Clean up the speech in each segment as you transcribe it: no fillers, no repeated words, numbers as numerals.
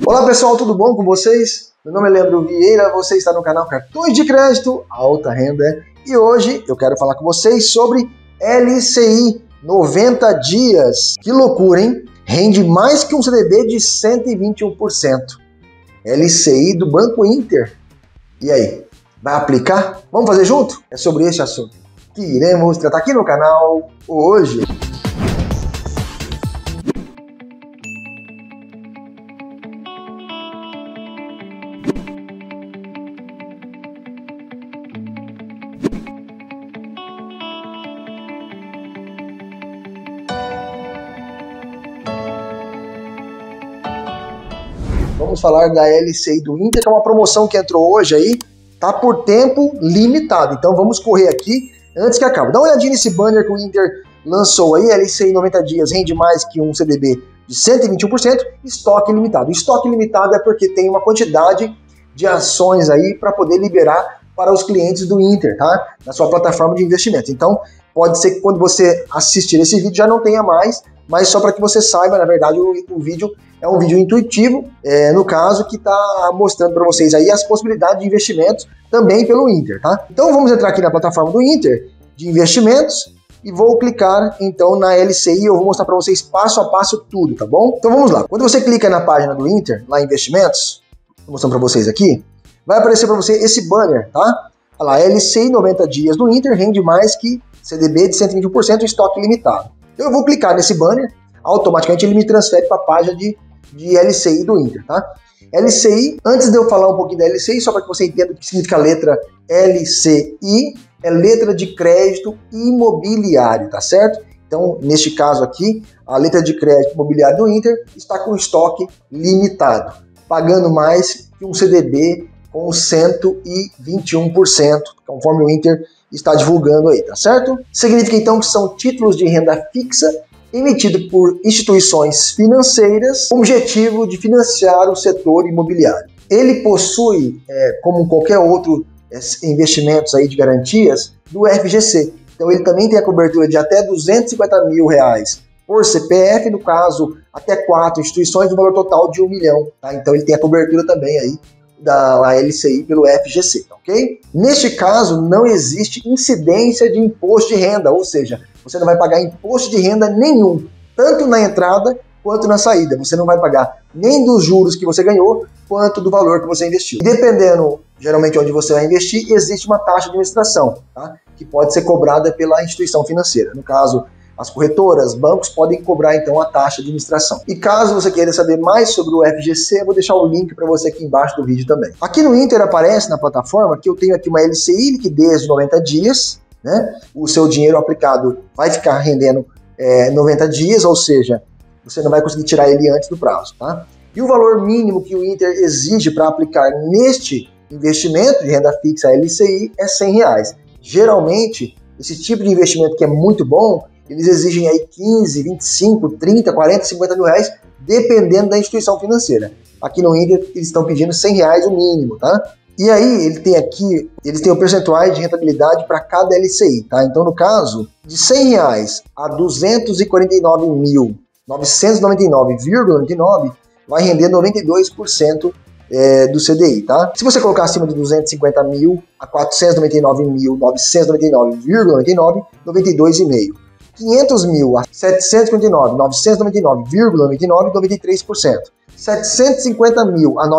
Olá pessoal, tudo bom com vocês? Meu nome é Leandro Vieira, você está no canal Cartões de Crédito Alta Renda e hoje eu quero falar com vocês sobre LCI 90 dias. Que loucura, hein? Rende mais que um CDB de 121%. LCI do Banco Inter. E aí, vai aplicar? Vamos fazer junto? É sobre esse assunto que iremos tratar aqui no canal hoje. Vamos falar da LCI do Inter, que é uma promoção que entrou hoje aí, tá por tempo limitado. Então vamos correr aqui antes que acabe. Dá uma olhadinha nesse banner que o Inter lançou aí, LCI 90 dias, rende mais que um CDB de 121%, estoque limitado. Estoque limitado é porque tem uma quantidade de ações aí para poder liberar para os clientes do Inter, tá? Na sua plataforma de investimento. Então pode ser que quando você assistir esse vídeo já não tenha mais, mas só para que você saiba, na verdade, o vídeo é um vídeo intuitivo, no caso, que está mostrando para vocês aí as possibilidades de investimentos também pelo Inter, tá? Então vamos entrar aqui na plataforma do Inter de investimentos e vou clicar então na LCI, eu vou mostrar para vocês passo a passo tudo, tá bom? Então vamos lá. Quando você clica na página do Inter, lá em investimentos, vou mostrando para vocês aqui, vai aparecer para você esse banner, tá? Olha lá, LCI 90 dias do Inter rende mais que CDB de 121%, estoque limitado. Então eu vou clicar nesse banner, automaticamente ele me transfere para a página de LCI do Inter, tá? LCI, antes de eu falar um pouquinho da LCI, só para que você entenda o que significa a letra LCI, é letra de crédito imobiliário, tá certo? Então, neste caso aqui, a letra de crédito imobiliário do Inter está com estoque limitado, pagando mais que um CDB com 121%, conforme o Inter está divulgando aí, tá certo? Significa então que são títulos de renda fixa emitido por instituições financeiras com o objetivo de financiar o setor imobiliário. Ele possui, como qualquer outro investimentos aí de garantias, do FGC. Então ele também tem a cobertura de até R$250 mil por CPF, no caso, até 4 instituições, no valor total de 1 milhão. Tá? Então ele tem a cobertura também aí da LCI pelo FGC, ok? Neste caso, não existe incidência de imposto de renda, ou seja, você não vai pagar imposto de renda nenhum, tanto na entrada quanto na saída. Você não vai pagar nem dos juros que você ganhou, quanto do valor que você investiu. E dependendo, geralmente, onde você vai investir, existe uma taxa de administração, tá? Que pode ser cobrada pela instituição financeira. No caso, as corretoras, bancos podem cobrar então a taxa de administração. E caso você queira saber mais sobre o FGC, eu vou deixar o link para você aqui embaixo do vídeo também. Aqui no Inter aparece na plataforma que eu tenho aqui uma LCI liquidez de 90 dias, né? O seu dinheiro aplicado vai ficar rendendo 90 dias, ou seja, você não vai conseguir tirar ele antes do prazo, tá? E o valor mínimo que o Inter exige para aplicar neste investimento de renda fixa LCI é R$100. Geralmente, esse tipo de investimento que é muito bom, eles exigem aí 15, 25, 30, 40, 50 mil reais, dependendo da instituição financeira. Aqui no Inter, eles estão pedindo R$100 o mínimo, tá? E aí, eles têm o percentual de rentabilidade para cada LCI, tá? Então, no caso, de R$100 a 249.999,99, vai render 92% do CDI, tá? Se você colocar acima de 250 mil a 499.999,99, 92,5%. 500 mil a 759.999,99, 93%. 750 mil a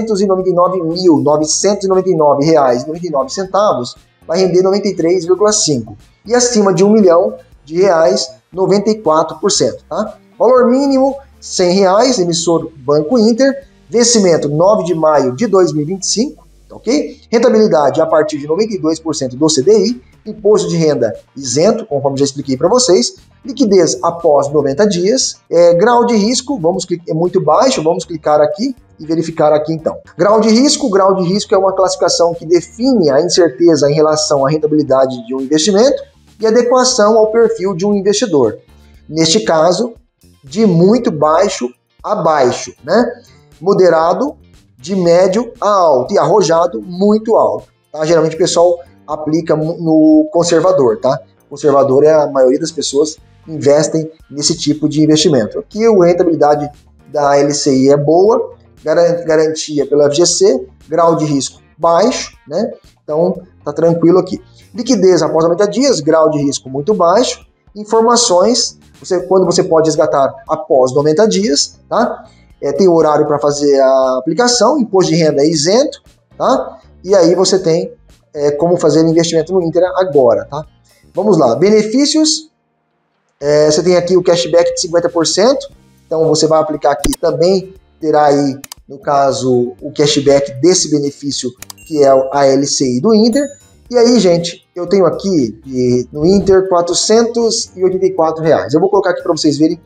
999.999 reais e 99 centavos vai render 93,5%. E acima de 1 milhão de reais, 94%. Tá? Valor mínimo, R$100, emissor Banco Inter, vencimento 9 de maio de 2025, ok? Rentabilidade a partir de 92% do CDI, imposto de renda isento, conforme já expliquei para vocês, liquidez após 90 dias, grau de risco, é muito baixo, vamos clicar aqui e verificar aqui então. Grau de risco é uma classificação que define a incerteza em relação à rentabilidade de um investimento e adequação ao perfil de um investidor. Neste caso, de muito baixo a baixo, né? Moderado, de médio a alto e arrojado, muito alto. Tá? Geralmente o pessoal aplica no conservador, tá? Conservador é a maioria das pessoas investem nesse tipo de investimento. Aqui a rentabilidade da LCI é boa, garantia pelo FGC, grau de risco baixo, né? Então tá tranquilo aqui. Liquidez após 90 dias, grau de risco muito baixo. Informações, quando você pode resgatar após 90 dias, tá? Tem horário para fazer a aplicação, imposto de renda é isento, tá? E aí você tem como fazer investimento no Inter agora, tá? Vamos lá, benefícios, você tem aqui o cashback de 50%, então você vai aplicar aqui, também terá aí, no caso, o cashback desse benefício, que é a LCI do Inter. E aí, gente, eu tenho aqui no Inter R$484. Eu vou colocar aqui para vocês verem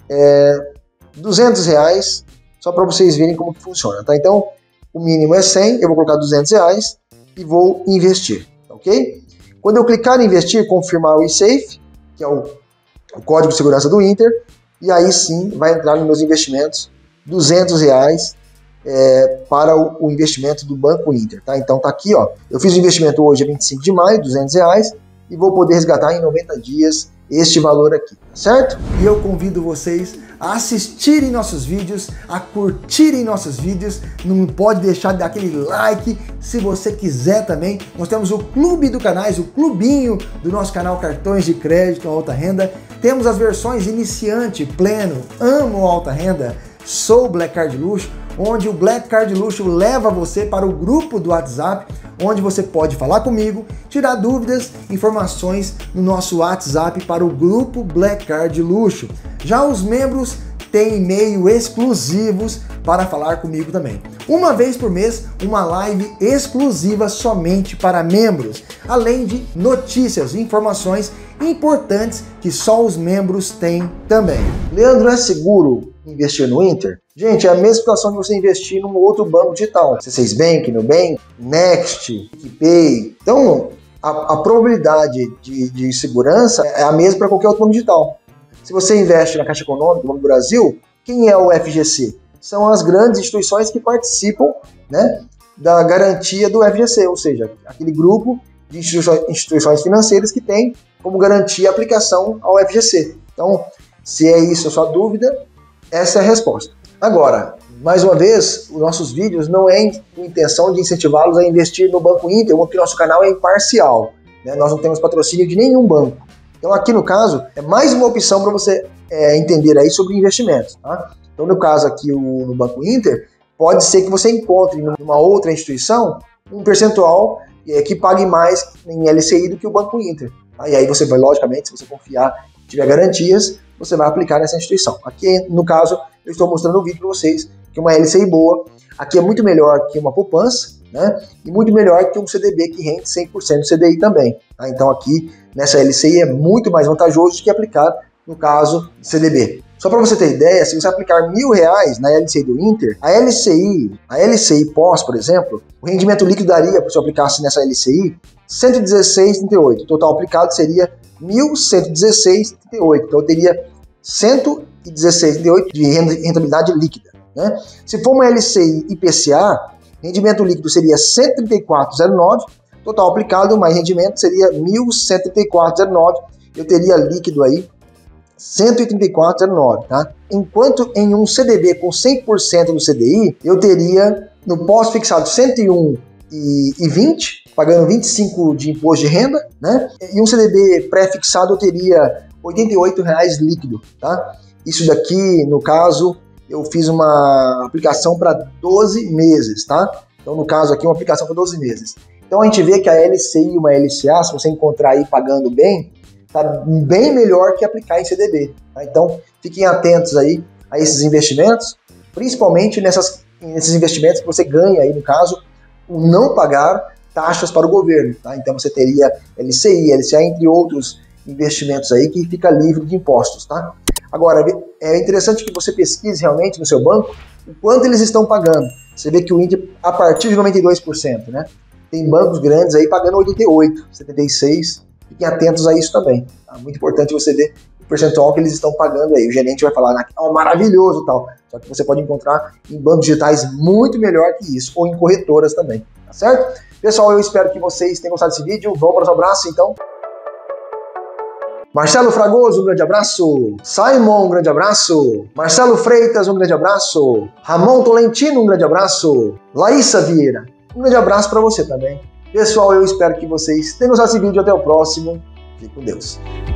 R$200, só para vocês verem como que funciona, tá? Então, o mínimo é 100, eu vou colocar R$200 e vou investir, ok? Quando eu clicar em investir, confirmar o eSafe, que é o código de segurança do Inter, e aí sim vai entrar nos meus investimentos R$200 para o investimento do Banco Inter, tá? Então tá aqui, ó, eu fiz o investimento hoje, 25 de maio, R$200, e vou poder resgatar em 90 dias este valor aqui, tá certo? E eu convido vocês a assistirem nossos vídeos, a curtirem nossos vídeos, não pode deixar de dar aquele like, se você quiser também, nós temos o clube do canais, o clubinho do nosso canal Cartões de Crédito Alta Renda, temos as versões iniciante, pleno, amo alta renda, sou Black Card Luxo, onde o Black Card Luxo leva você para o grupo do WhatsApp, onde você pode falar comigo, tirar dúvidas, informações no nosso WhatsApp para o grupo Black Card Luxo. Já os membros têm e-mail exclusivos para falar comigo também. Uma vez por mês, uma live exclusiva somente para membros, além de notícias e informações importantes que só os membros têm também. Leandro, é seguro investir no Inter? Gente, é a mesma situação de você investir num outro banco digital. C6 Bank, Nubank, Next, PicPay. Então, a probabilidade de segurança é a mesma para qualquer outro banco digital. Se você investe na Caixa Econômica, Banco do Brasil, quem é o FGC? São as grandes instituições que participam, né, da garantia do FGC, ou seja, aquele grupo de instituições financeiras que tem como garantia a aplicação ao FGC. Então, se é isso a sua dúvida, essa é a resposta. Agora, mais uma vez, os nossos vídeos não é com intenção de incentivá-los a investir no Banco Inter, porque nosso canal é imparcial, né? Nós não temos patrocínio de nenhum banco. Então aqui no caso, é mais uma opção para você entender aí sobre investimentos, tá? Então no caso aqui no Banco Inter, pode ser que você encontre numa outra instituição um percentual que pague mais em LCI do que o Banco Inter. Tá? E aí você vai, logicamente, se você confiar, tiver garantias, você vai aplicar nessa instituição. Aqui, no caso, eu estou mostrando no vídeo para vocês que uma LCI boa, aqui é muito melhor que uma poupança, né? E muito melhor que um CDB que rende 100% do CDI também. Tá? Então aqui, nessa LCI, é muito mais vantajoso do que aplicar, no caso, CDB. Só para você ter ideia, se você aplicar R$1.000 na LCI do Inter, a LCI pós, por exemplo, o rendimento líquido daria, se eu aplicasse nessa LCI, 116,38. O total aplicado seria 1.116,38. Então eu teria 116,38 de rentabilidade líquida, né? Se for uma LCI IPCA, rendimento líquido seria 134,09. Total aplicado mais rendimento seria 1.134,09. Eu teria líquido aí 184,09, tá? Enquanto em um CDB com 100% do CDI, eu teria no pós-fixado 101,20, pagando 25 de imposto de renda, né? E um CDB pré-fixado eu teria R$88 líquido, tá? Isso daqui, no caso, eu fiz uma aplicação para 12 meses, tá? Então, no caso aqui, uma aplicação para 12 meses. Então, a gente vê que a LCI e uma LCA, se você encontrar aí pagando bem, tá bem melhor que aplicar em CDB, tá? Então, fiquem atentos aí a esses investimentos, principalmente nesses investimentos que você ganha aí, no caso, o não pagar taxas para o governo, tá? Então, você teria LCI, LCA, entre outros investimentos aí que fica livre de impostos, tá? Agora, é interessante que você pesquise realmente no seu banco o quanto eles estão pagando. Você vê que o Inter, a partir de 92%, né? Tem bancos grandes aí pagando 88, 76%. Fiquem atentos a isso também. Tá? Muito importante você ver o percentual que eles estão pagando aí. O gerente vai falar, oh, maravilhoso e tal. Só que você pode encontrar em bancos digitais muito melhor que isso, ou em corretoras também, tá certo? Pessoal, eu espero que vocês tenham gostado desse vídeo. Vamos para o nosso abraço, então. Marcelo Fragoso, um grande abraço. Simon, um grande abraço. Marcelo Freitas, um grande abraço. Ramon Tolentino, um grande abraço. Laísa Vieira, um grande abraço para você também. Pessoal, eu espero que vocês tenham gostado desse vídeo. Até o próximo. Fique com Deus.